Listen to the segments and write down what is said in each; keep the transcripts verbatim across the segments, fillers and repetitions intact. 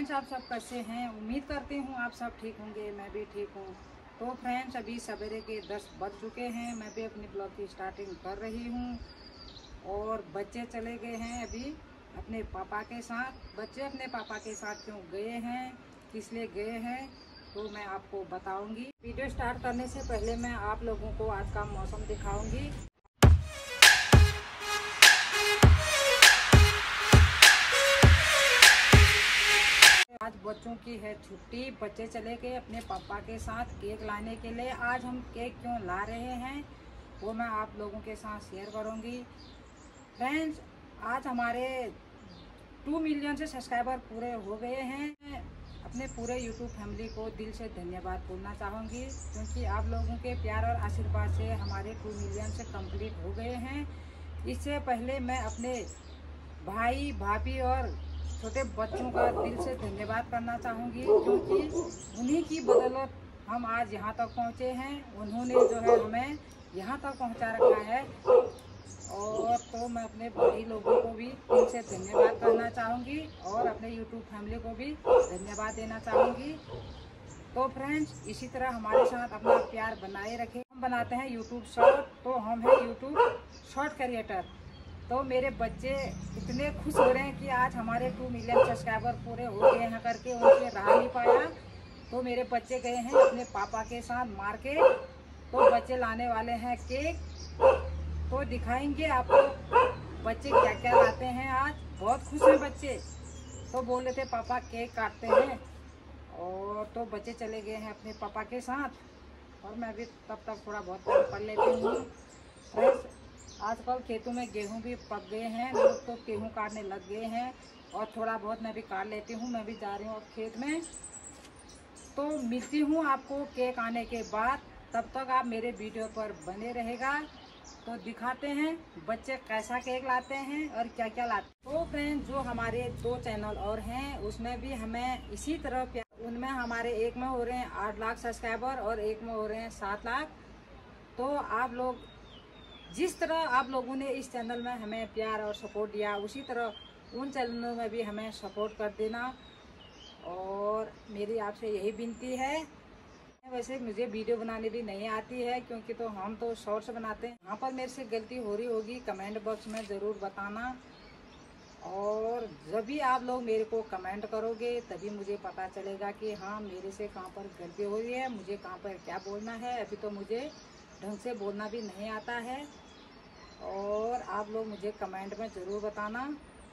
Friends, आप सब कैसे हैं? उम्मीद करती हूँ आप सब ठीक होंगे, मैं भी ठीक हूँ। तो फ्रेंड्स, अभी सवेरे के दस बज चुके हैं। मैं भी अपनी ब्लॉग की स्टार्टिंग कर रही हूँ और बच्चे चले गए हैं अभी अपने पापा के साथ। बच्चे अपने पापा के साथ क्यों गए हैं, किस लिए गए हैं, तो मैं आपको बताऊंगी। वीडियो स्टार्ट करने से पहले मैं आप लोगों को आज का मौसम दिखाऊंगी। आज बच्चों की है छुट्टी, बच्चे चले गए अपने पापा के साथ केक लाने के लिए। आज हम केक क्यों ला रहे हैं वो मैं आप लोगों के साथ शेयर करूंगी। फ्रेंड्स, आज हमारे टू मिलियन से सब्सक्राइबर पूरे हो गए हैं। अपने पूरे यूट्यूब फैमिली को दिल से धन्यवाद बोलना चाहूँगी, क्योंकि आप लोगों के प्यार और आशीर्वाद से हमारे टू मिलियन से कंप्लीट हो गए हैं। इससे पहले मैं अपने भाई भाभी और छोटे बच्चों का दिल से धन्यवाद करना चाहूँगी, क्योंकि उन्हीं की बदौलत हम आज यहाँ तक पहुँचे हैं। उन्होंने जो है हमें यहाँ तक पहुँचा रखा है। और तो मैं अपने भाई लोगों को भी दिल से धन्यवाद करना चाहूँगी और अपने यूट्यूब फैमिली को भी धन्यवाद देना चाहूँगी। तो फ्रेंड्स, इसी तरह हमारे साथ अपना प्यार बनाए रखें। हम बनाते हैं यूट्यूब शॉर्ट, तो हम हैं यूट्यूब शॉर्ट क्रिएटर। तो मेरे बच्चे इतने खुश हो रहे हैं कि आज हमारे टू मिलियन सब्सक्राइबर पूरे हो गए हैं करके उनसे रहा नहीं पाया। तो मेरे बच्चे गए हैं अपने पापा के साथ मार्केट। तो बच्चे लाने वाले हैं केक, तो दिखाएंगे आपको बच्चे क्या क्या लाते हैं। आज बहुत खुश हैं बच्चे, तो बोल रहे थे पापा केक काटते हैं। और तो बच्चे चले गए हैं अपने पापा के साथ और मैं भी तब तक थोड़ा बहुत काम कर लेती हूँ। फ्रेंड्स, आजकल खेतों में गेहूं भी पक गए हैं, लोग तो गेहूं काटने लग गए हैं और थोड़ा बहुत मैं भी काट लेती हूँ। मैं भी जा रही हूँ अब खेत में। तो मिलती हूँ आपको केक आने के बाद, तब तक आप मेरे वीडियो पर बने रहेगा। तो दिखाते हैं बच्चे कैसा केक लाते हैं और क्या क्या लाते हैं। तो फ्रेंड्स, जो हमारे दो चैनल और हैं उसमें भी हमें इसी तरह प्यार, उनमें हमारे एक में हो रहे हैं आठ लाख सब्सक्राइबर और एक में हो रहे हैं सात लाख। तो आप लोग जिस तरह आप लोगों ने इस चैनल में हमें प्यार और सपोर्ट दिया, उसी तरह उन चैनलों में भी हमें सपोर्ट कर देना। और मेरी आपसे यही विनती है। वैसे मुझे वीडियो बनाने भी नहीं आती है, क्योंकि तो हम तो शॉर्ट्स बनाते हैं। यहाँ पर मेरे से गलती हो रही होगी कमेंट बॉक्स में ज़रूर बताना। और जब भी आप लोग मेरे को कमेंट करोगे तभी मुझे पता चलेगा कि हाँ, मेरे से कहाँ पर गलती हो रही है, मुझे कहाँ पर क्या बोलना है। अभी तो मुझे ढंग से बोलना भी नहीं आता है। और आप लोग मुझे कमेंट में ज़रूर बताना।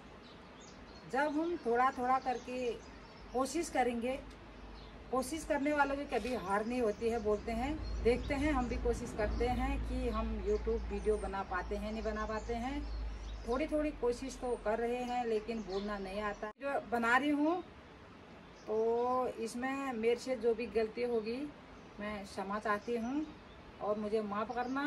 जब हम थोड़ा थोड़ा करके कोशिश करेंगे, कोशिश करने वालों की कभी हार नहीं होती है बोलते हैं। देखते हैं, हम भी कोशिश करते हैं कि हम यूट्यूब वीडियो बना पाते हैं नहीं बना पाते हैं। थोड़ी थोड़ी कोशिश तो कर रहे हैं, लेकिन बोलना नहीं आता। जो बना रही हूँ तो इसमें मेरे से जो भी गलती होगी मैं क्षमा चाहती हूँ और मुझे माफ़ करना।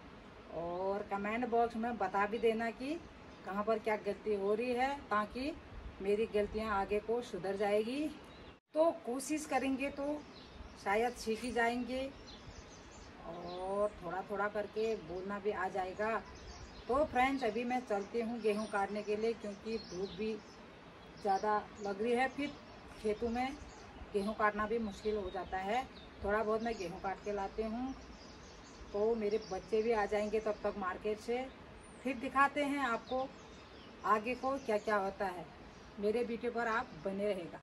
और कमेंट बॉक्स में बता भी देना कि कहाँ पर क्या गलती हो रही है, ताकि मेरी गलतियाँ आगे को सुधर जाएगी। तो कोशिश करेंगे तो शायद सीख ही जाएंगे और थोड़ा थोड़ा करके बोलना भी आ जाएगा। तो फ्रेंड्स, अभी मैं चलती हूँ गेहूँ काटने के लिए, क्योंकि धूप भी ज़्यादा लग रही है। फिर खेतों में गेहूँ काटना भी मुश्किल हो जाता है। थोड़ा बहुत मैं गेहूँ काट के लाती हूँ, तो मेरे बच्चे भी आ जाएंगे तब तक मार्केट से। फिर दिखाते हैं आपको आगे को क्या क्या होता है। मेरे वीडियो पर आप बने रहेगा।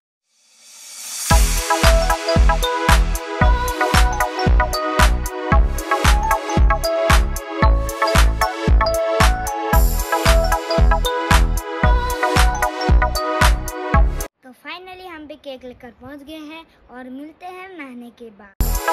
तो फाइनली हम भी केक लेकर पहुंच गए हैं और मिलते हैं नहाने के बाद।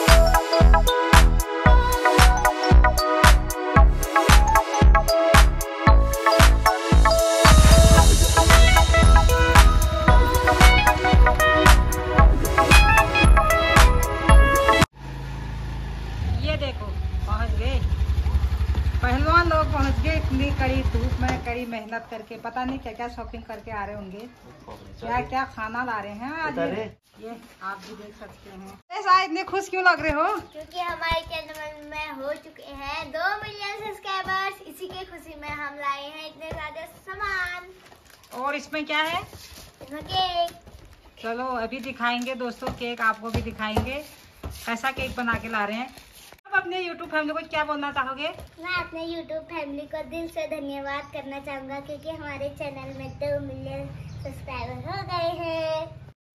ये देखो पहुंच गए, पहलवान लोग पहुंच गए। इतनी कड़ी धूप में कड़ी मेहनत करके, पता नहीं क्या क्या शॉपिंग करके आ रहे होंगे, क्या क्या खाना ला रहे हैं आज। ये आप भी देख सकते हैं। ऐसा इतने खुश क्यों लग रहे हो? क्योंकि हमारे चैनल में हो चुके हैं दो मिलियन सब्सक्राइबर्स। इसी के खुशी में हम लाए हैं इतने ज्यादा सामान। और इसमें क्या है? इसमें केक चलो अभी दिखाएंगे दोस्तों, केक आपको भी दिखाएंगे कैसा केक बना के ला रहे हैं। अब अपने यूट्यूब फैमिली को क्या बोलना चाहोगे? मैं अपने यूट्यूब फैमिली को दिल से धन्यवाद करना चाहूँगा क्योंकि हमारे चैनल में दो मिलियन सब्सक्राइबर हो गए हैं।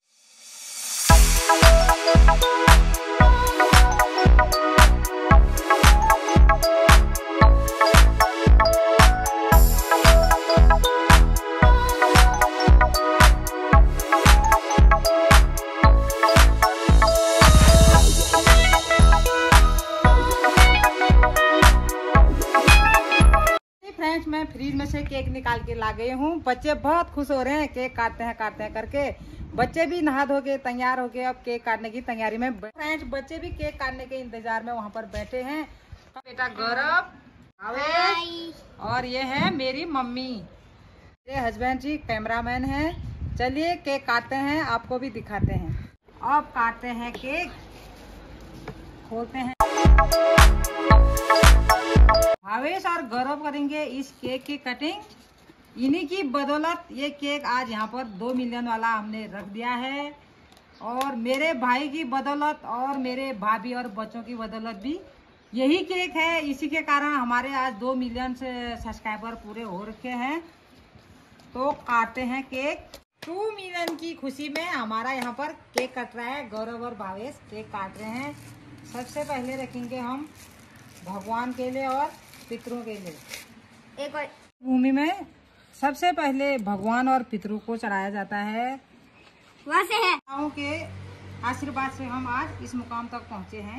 फ्रेंड्स, मैं फ्रीज में से केक निकाल के ला गई हूँ। बच्चे बहुत खुश हो रहे हैं केक काटते हैं काटते हैं करके। बच्चे भी नहा धो के तैयार हो गए अब केक काटने की तैयारी में। फ्रेंड्स, बच्चे भी केक काटने के इंतजार में वहाँ पर बैठे हैं। बेटा गौरव, आवेश और ये है मेरी मम्मी, मेरे हस्बैंड जी कैमरामैन हैं। चलिए केक काटते हैं, आपको भी दिखाते हैं। अब काटते हैं केक, खोलते हैं। भावेश और गौरव करेंगे इस केक की कटिंग। इन्हीं की बदौलत ये केक आज यहाँ पर दो मिलियन वाला हमने रख दिया है। और मेरे भाई की बदौलत और मेरे भाभी और बच्चों की बदौलत भी यही केक है। इसी के कारण हमारे आज दो मिलियन से सब्सक्राइबर पूरे हो रखे हैं। तो काटते हैं केक। टू मिलियन की खुशी में हमारा यहाँ पर केक कट रहा है। गौरव और भावेश केक काट रहे हैं। सबसे पहले रखेंगे हम भगवान के लिए और पितरों के लिए। एक और भूमि में सबसे पहले भगवान और पितरों को चढ़ाया जाता है। वहाँ से है माताओं के आशीर्वाद से हम आज इस मुकाम तक पहुँचे हैं।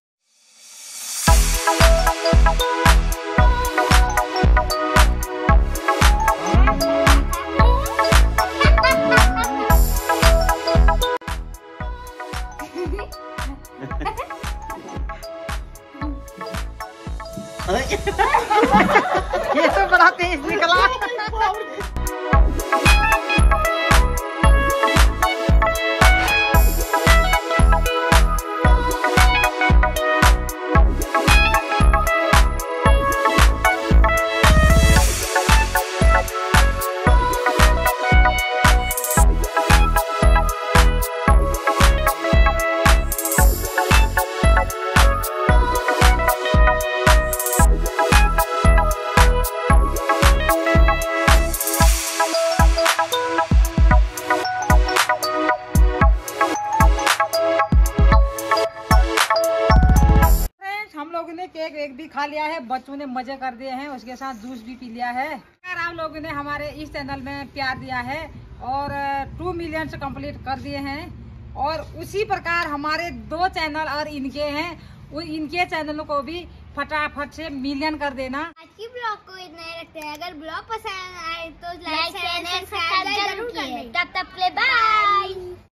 ये तो बड़ा तेज निकला। केक वेक भी खा लिया है, बच्चों ने मजे कर दिए हैं, उसके साथ जूस भी पी लिया है। अगर आप लोगों ने हमारे इस चैनल में प्यार दिया है और टू मिलियन से कंप्लीट कर दिए हैं और उसी प्रकार हमारे दो चैनल और इनके हैं, इनके चैनलों को भी फटाफट से मिलियन कर देना। आज की ब्लॉग को इतना ही रखते हैं। अगर ब्लॉग पसंद आए तो लाइक शेयर सब्सक्राइब जरूर करें। तब तक के लिए बाय।